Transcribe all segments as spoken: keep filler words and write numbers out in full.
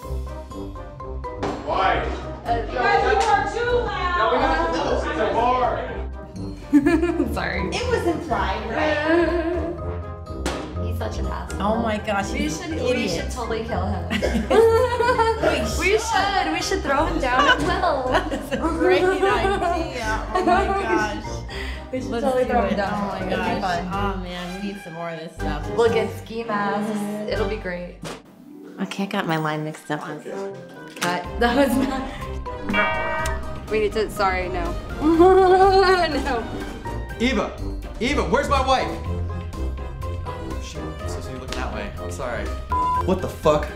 Why? Uh, you guys are too loud. No, we have to know. It's a bar. Sorry. It was implied, right? He's such an asshole. Oh my gosh, we he's should an we idiot. should totally kill him. we should we should throw him down a well. That's a great idea. Oh my gosh. We should Let's totally do throw it. him down. Oh my It'll be gosh. fun. Oh man, we need some more of this stuff. We'll get ski masks. It'll be great. Okay, I got my line mixed up. Cut. That was not. We need to. Sorry, no. No. Eva! Eva, where's my wife? Oh shit, I'm supposed to be looking that way. I'm sorry. What the fuck?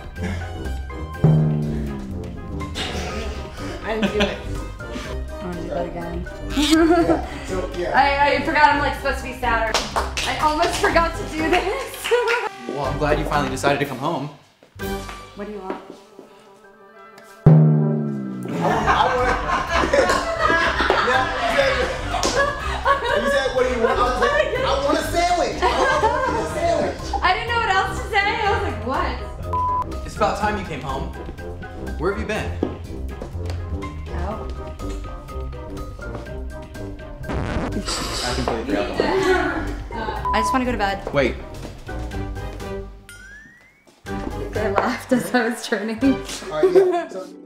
I didn't do it. I want to do that again. Yeah. So, yeah. I, I forgot I'm like supposed to be sadder. I almost forgot to do this. Well, I'm glad you finally decided to come home. What do you want? I want Yeah, you said, what do you want? I was like, I want a sandwich. I want a sandwich. I didn't know what else to say. I was like, what? It's about time you came home. Where have you been? Out. I completely forgot the line. I just want to go to bed. Wait. I laughed as I was turning. All right, yeah. So